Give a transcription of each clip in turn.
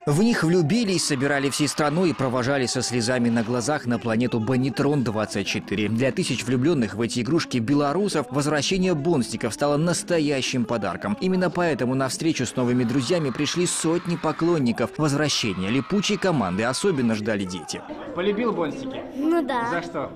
В них влюбились, собирали всей страной и провожали со слезами на глазах на планету Бонитрон-24. Для тысяч влюбленных в эти игрушки белорусов возвращение бонстиков стало настоящим подарком. Именно поэтому на встречу с новыми друзьями пришли сотни поклонников. Возвращение липучей команды особенно ждали дети. Полюбил бонстики? Ну да. За что?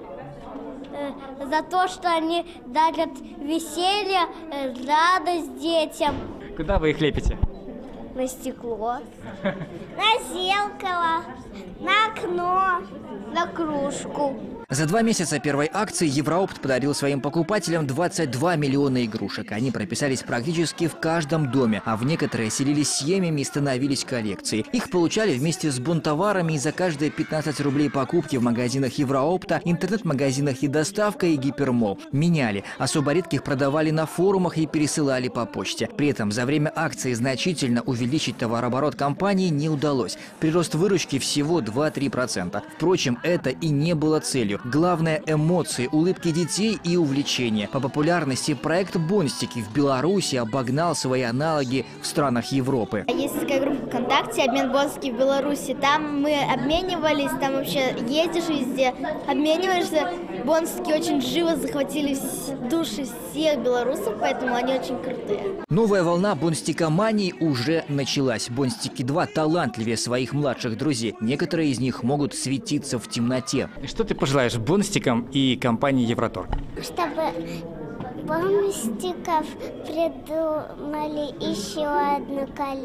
За то, что они дарят веселье, радость детям. Куда вы их лепите? На стекло, на зеркало, на окно, на кружку. За 2 месяца первой акции Евроопт подарил своим покупателям 22 миллиона игрушек. Они прописались практически в каждом доме, а в некоторые селились семьями и становились коллекцией. Их получали вместе с бонтоварами, и за каждые 15 рублей покупки в магазинах Евроопта, интернет-магазинах и доставка и гипермол. Меняли. Особо редких продавали на форумах и пересылали по почте. При этом за время акции значительно увеличить товарооборот компании не удалось. Прирост выручки всего 2-3%. Впрочем, это и не было целью. Главное – эмоции, улыбки детей и увлечения. По популярности проект «Бонстики» в Беларуси обогнал свои аналоги в странах Европы. Есть такая группа ВКонтакте «Обмен бонстики в Беларуси». Там мы обменивались, там вообще ездишь везде, обмениваешься. Бонстики очень живо захватили души всех белорусов, поэтому они очень крутые. Новая волна бонстикомании уже началась. Бонстики 2 талантливее своих младших друзей. Некоторые из них могут светиться в темноте. И что ты пожелаешь бонстикам и компании Евроторг? Чтобы бонстиков придумали еще одну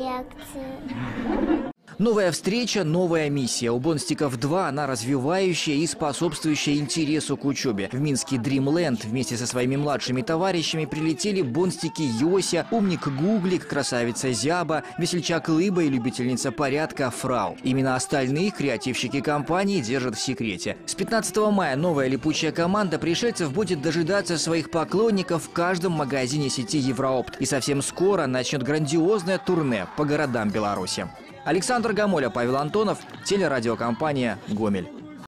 коллекцию. Новая встреча, новая миссия. У Бонстиков 2 она развивающая и способствующая интересу к учебе. В Минский Дримленд вместе со своими младшими товарищами прилетели Бонстики Йося, умник Гуглик, красавица Зяба, весельчак Лыба и любительница порядка Фрау. Именно остальных креативщики компании держат в секрете. С 15 мая новая липучая команда пришельцев будет дожидаться своих поклонников в каждом магазине сети Евроопт. И совсем скоро начнет грандиозное турне по городам Беларуси. Александр Гамоля, Павел Антонов, телерадиокомпания «Гомель».